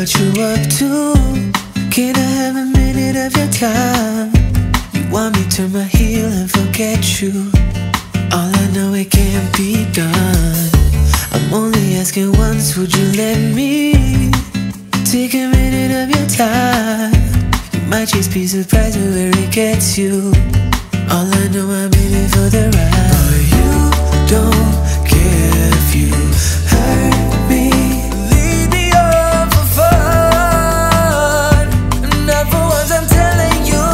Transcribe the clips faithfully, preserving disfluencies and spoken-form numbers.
what you up to. Can I have a minute of your time? You want me to turn my heel and forget you? All I know, it can't be done. I'm only asking once, would you let me take a minute of your time? You might just be surprised at where it gets you. All I know, I'm in it for the ride. But you don't care if you hurt me. Lead me on for fun. Not for once, I'm telling you.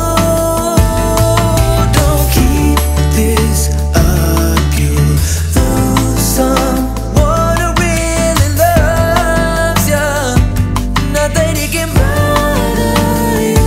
Don't keep this up. You'll lose someone who really loves you. Nothing he can bother you.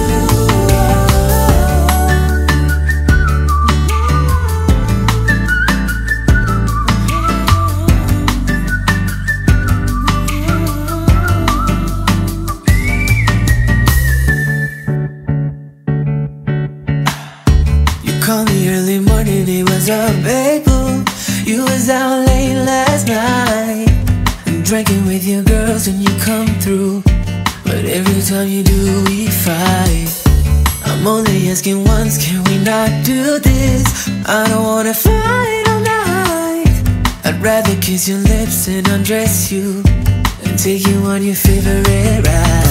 Call me early morning, it was up, babe. You was out late last night, drinking with your girls and you come through. But every time you do, we fight. I'm only asking once, can we not do this? I don't wanna fight all night. I'd rather kiss your lips and undress you and take you on your favorite ride.